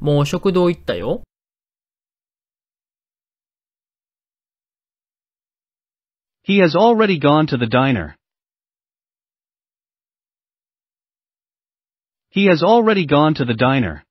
もう食堂行ったよ。 He has already gone to the diner. He has already gone to the diner.